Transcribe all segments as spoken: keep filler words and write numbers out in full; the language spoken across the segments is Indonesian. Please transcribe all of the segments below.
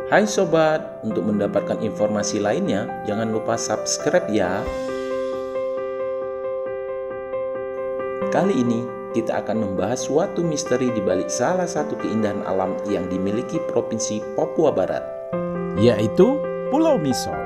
Hai sobat, untuk mendapatkan informasi lainnya, jangan lupa subscribe ya. Kali ini kita akan membahas suatu misteri di balik salah satu keindahan alam yang dimiliki Provinsi Papua Barat, yaitu Pulau Misol.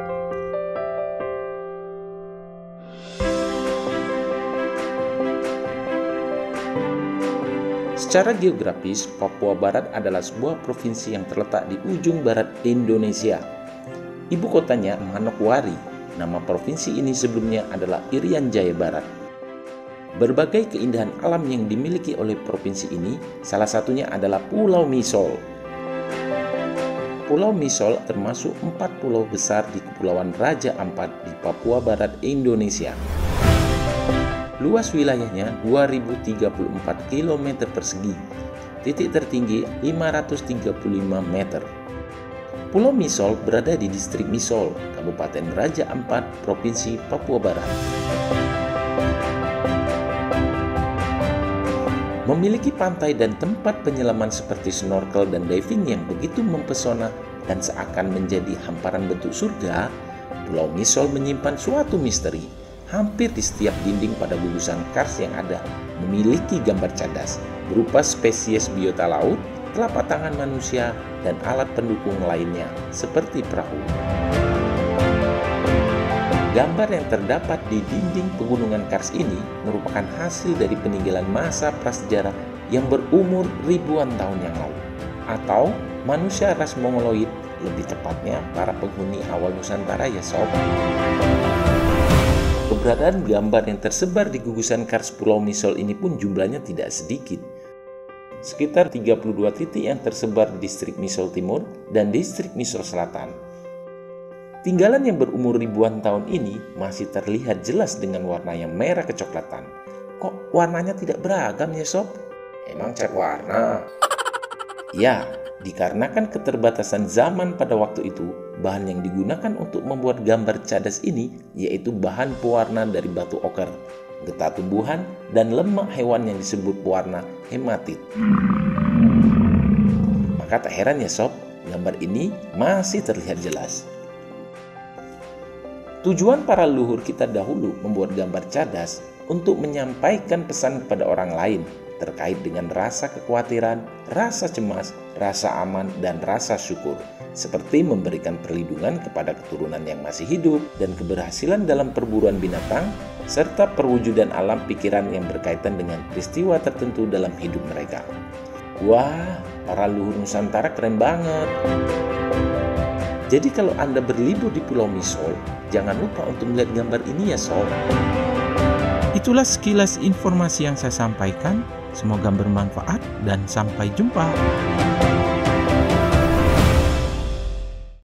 Secara geografis, Papua Barat adalah sebuah provinsi yang terletak di ujung barat Indonesia. Ibu kotanya Manokwari. Nama provinsi ini sebelumnya adalah Irian Jaya Barat. Berbagai keindahan alam yang dimiliki oleh provinsi ini, salah satunya adalah Pulau Misol. Pulau Misol termasuk empat pulau besar di Kepulauan Raja Ampat di Papua Barat, Indonesia. Luas wilayahnya dua ribu tiga puluh empat kilometer persegi, titik tertinggi lima ratus tiga puluh lima meter. Pulau Misol berada di distrik Misol, Kabupaten Raja Ampat, Provinsi Papua Barat. Memiliki pantai dan tempat penyelaman seperti snorkel dan diving yang begitu mempesona dan seakan menjadi hamparan bentuk surga, Pulau Misol menyimpan suatu misteri. Hampir di setiap dinding pada gugusan kars yang ada memiliki gambar cadas berupa spesies biota laut, telapak tangan manusia, dan alat pendukung lainnya seperti perahu. Gambar yang terdapat di dinding pegunungan kars ini merupakan hasil dari peninggalan masa prasejarah yang berumur ribuan tahun yang lalu, atau manusia ras Mongoloid, lebih tepatnya para penghuni awal Nusantara ya sob. Keberadaan gambar yang tersebar di gugusan kars Pulau Misol ini pun jumlahnya tidak sedikit. Sekitar tiga puluh dua titik yang tersebar di distrik Misol Timur dan distrik Misol Selatan. Tinggalan yang berumur ribuan tahun ini masih terlihat jelas dengan warna yang merah kecoklatan. Kok warnanya tidak beragam ya sob? Emang cat warna? Ya, dikarenakan keterbatasan zaman pada waktu itu, bahan yang digunakan untuk membuat gambar cadas ini yaitu bahan pewarna dari batu oker, getah tumbuhan, dan lemak hewan yang disebut pewarna hematit. Maka tak heran ya sob, gambar ini masih terlihat jelas. Tujuan para leluhur kita dahulu membuat gambar cadas untuk menyampaikan pesan kepada orang lain terkait dengan rasa kekhawatiran, rasa cemas, rasa aman, dan rasa syukur, seperti memberikan perlindungan kepada keturunan yang masih hidup dan keberhasilan dalam perburuan binatang, serta perwujudan alam pikiran yang berkaitan dengan peristiwa tertentu dalam hidup mereka. Wah, para leluhur Nusantara keren banget. Jadi kalau Anda berlibur di Pulau Misol, jangan lupa untuk melihat gambar ini ya sob. Itulah sekilas informasi yang saya sampaikan. Semoga bermanfaat dan sampai jumpa.